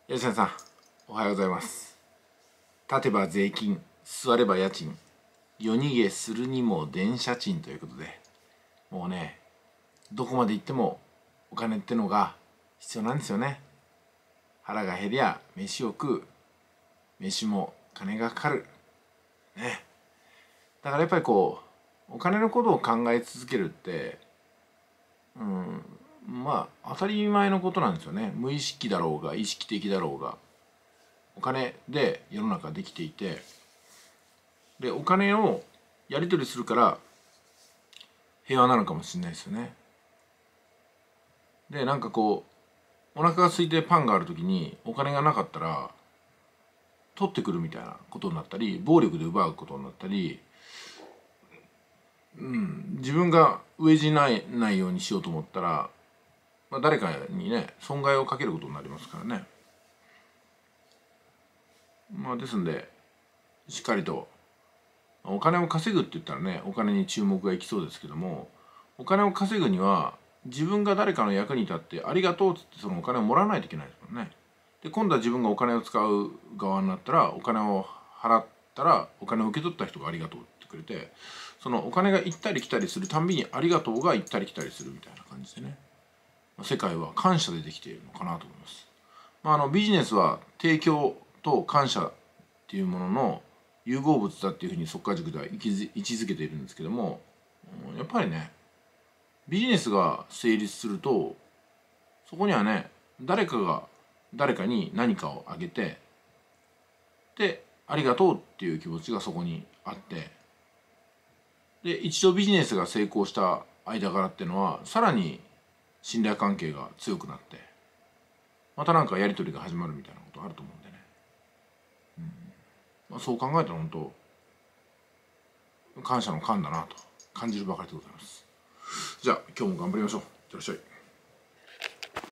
吉谷さん、おはようございます。立てば税金、座れば家賃、夜逃げするにも電車賃ということで、もうね、どこまで行ってもお金ってのが必要なんですよね。腹が減りゃ飯を食う、飯も金がかかる。ね。だからやっぱりお金のことを考え続けるって、まあ当たり前のことなんですよね。無意識だろうが意識的だろうが。お金で世の中できていて、でお金をやり取りするから平和なのかもしれないですよね。でお腹が空いてパンがある時にお金がなかったら取ってくるみたいなことになったり、暴力で奪うことになったり、自分が飢え死ないようにしようと思ったら、誰かにね損害をかけることになりますからね。ですんでしっかりとお金を稼ぐって言ったらね、お金に注目がいきそうですけども、お金を稼ぐには自分が誰かの役に立ってありがとうっつってそのお金をもらわないといけないですもんね。で今度は自分がお金を使う側になったら、お金を払ったらお金を受け取った人がありがとうって言ってくれて、そのお金が行ったり来たりするたんびにありがとうが行ったり来たりするみたいな感じでね、世界は感謝でできているのかなと思います。ビジネスは提供と感謝っていうものの融合物だっていうふうに即価塾では位置づけているんですけども、やっぱりねビジネスが成立すると、そこにはね誰かが誰かに何かをあげて、でありがとうっていう気持ちがそこにあって、で一度ビジネスが成功した間柄っていうのはさらに信頼関係が強くなって、またやり取りが始まるみたいなことあると思うんでね、そう考えたら本当感謝の感だなと感じるばかりでございます。じゃあ今日も頑張りましょう。いってらっしゃい。